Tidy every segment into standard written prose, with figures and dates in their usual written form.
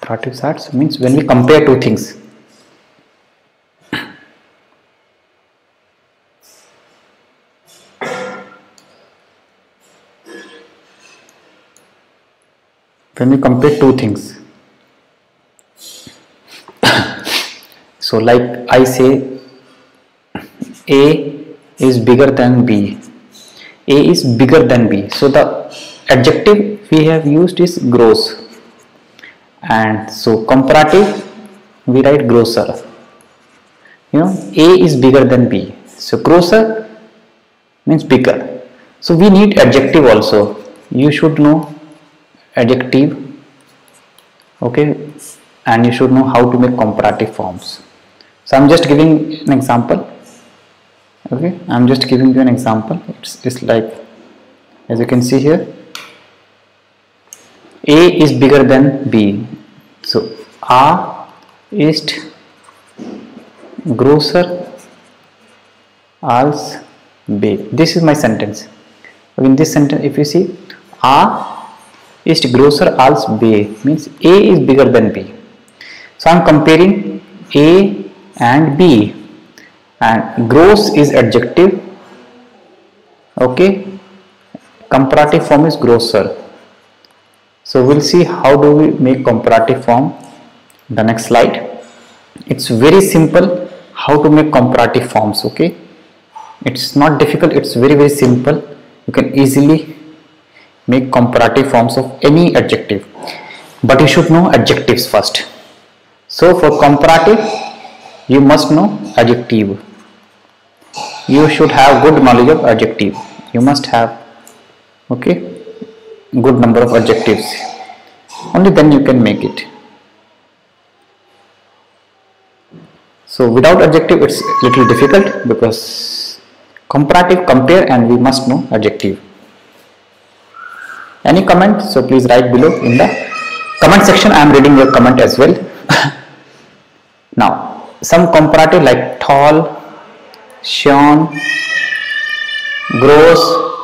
Comparative stats means when we compare two things. When we compare two things. So like I say A is bigger than B. A is bigger than B. So the adjective we have used is gross. And so comparative we write grosser. A is bigger than B. So grosser means bigger. So we need adjective also. You should know adjective, okay, and you should know how to make comparative forms. So I'm just giving an example. Okay, I'm just giving you an example. It's like, as you can see here, A is bigger than B. So A ist grosser als B. This is my sentence. In this sentence, if you see, A ist grosser als B means A is bigger than B. So I am comparing A and B, and gross is adjective, okay, comparative form is grosser. So we'll see how do we make comparative form. The next slide. It's very simple how to make comparative forms, okay. It's not difficult, it's very simple. You can easily make comparative forms of any adjective, but you should know adjectives first. So for comparative you must know adjective. You should have good knowledge of adjective. You must have, okay, good number of adjectives. Only then you can make it. So without adjective it's little difficult, because comparative, compare, and we must know adjective. Any comment? So please write below in the comment section. I am reading your comment as well. Now some comparative like tall, shorn, gross,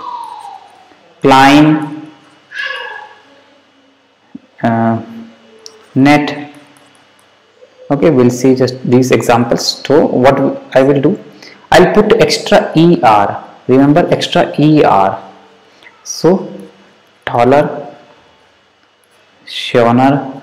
klein, net. Okay, we'll see just these examples. So what I will do, I'll put extra er. Remember extra er. So taller, shorner,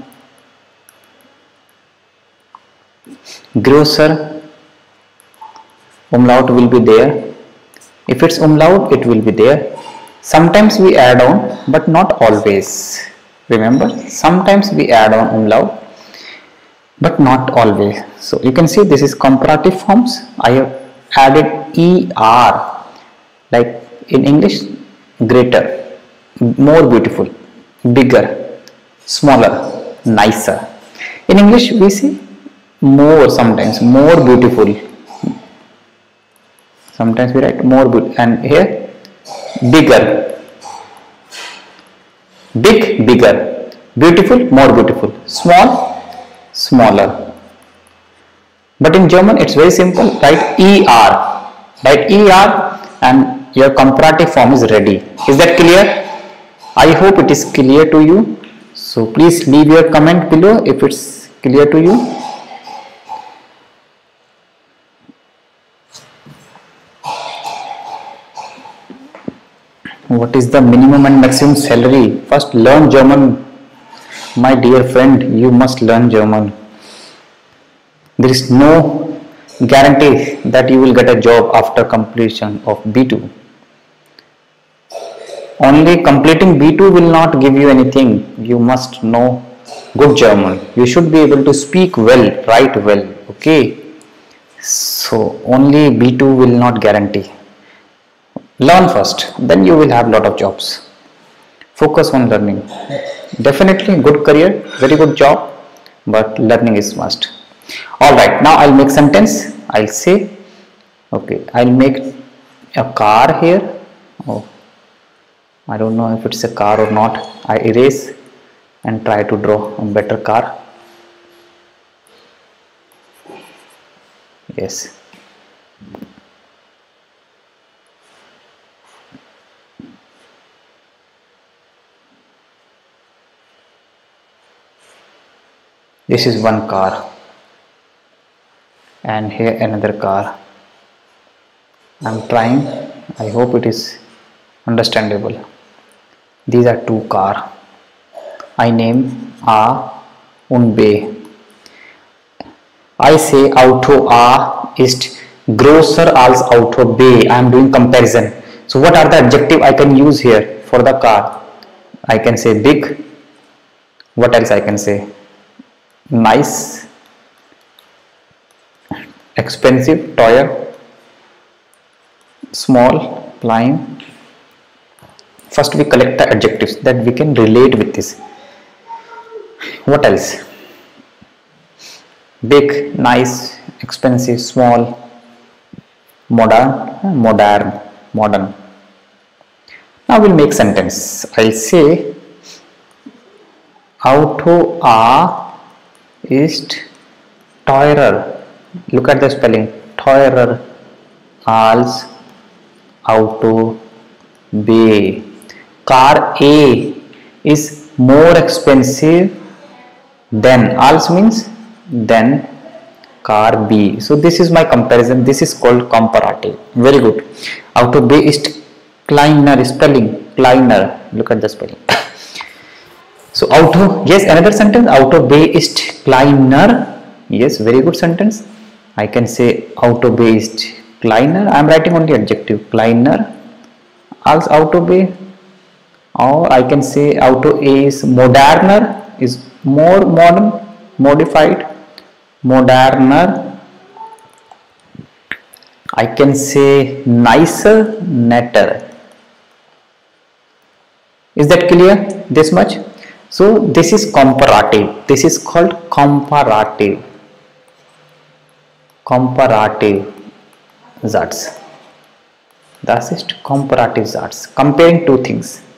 grosser, umlaut will be there. If it's umlaut, it will be there. Sometimes we add on, but not always. Remember, sometimes we add on umlaut, but not always. So you can see this is comparative forms. I have added er, like in English, greater, more beautiful, bigger, smaller, nicer. In English we see more, sometimes more beautiful. Sometimes we write more beautiful, and here bigger, big, bigger, beautiful, more beautiful, small, smaller. But in German it's very simple. Write er, and your comparative form is ready. Is that clear? I hope it is clear to you. So please leave your comment below if it's clear to you. What is the minimum and maximum salary? First learn German, my dear friend. You must learn German. There is no guarantee that you will get a job after completion of B2. Only completing B2 will not give you anything. You must know good German. You should be able to speak well, write well, okay. So only B2 will not guarantee. Learn first, then you will have lot of jobs. Focus on learning. Definitely good career, very good job, but learning is must. Alright, now I'll make sentence. I'll say, okay, I'll make a car here. Oh, I don't know if it's a car or not. I erase and try to draw a better car. Yes. This is one car, and here another car. I'm trying. I hope it is understandable. These are two car. I name A und B. I say Auto A ist größer als Auto B. I am doing comparison. So what are the adjective I can use here for the car? I can say big. What else I can say? Nice, expensive, teuer, small, plain. First we collect the adjectives that we can relate with this. What else? Big, nice, expensive, small, modern. Now we'll make sentence. I'll say Auto A ist teurer. Look at the spelling. Teurer als Auto B. Car A is more expensive than. Als means than car B. So this is my comparison. This is called comparative. Very good. Auto B ist kleiner. Spelling kleiner. Look at the spelling. So Auto, yes, another sentence. Auto B ist kleiner. Yes, very good sentence. I can say Auto B ist kleiner. I am writing only adjective. Kleiner als Auto B. Or I can say Auto A is moderner, is more modern, modified, moderner. I can say nicer, netter. Is that clear? This much? So this is comparative. This is called comparative. Comparative Satz. Das ist comparative Satz. Comparing two things.